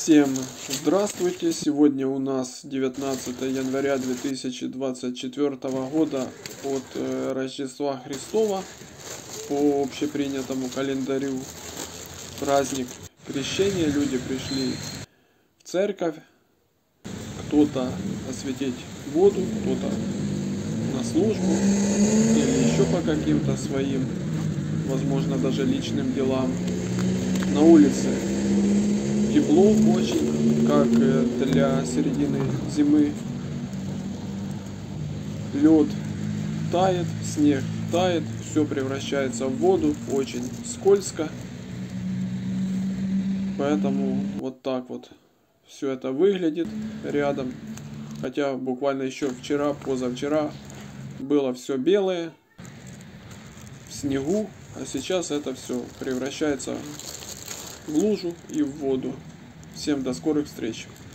Всем здравствуйте! Сегодня у нас 19 января 2024 года от Рождества Христова по общепринятому календарю. Праздник Крещения. Люди пришли в церковь. Кто-то осветить воду, кто-то на службу или еще по каким-то своим, возможно, даже личным делам. На улице тепло очень, как для середины зимы. Лед тает, снег тает, все превращается в воду, очень скользко. Поэтому вот так вот все это выглядит рядом. Хотя буквально еще вчера, позавчера было все белое, в снегу, а сейчас это все превращается в лужу и в воду. Всем до скорых встреч!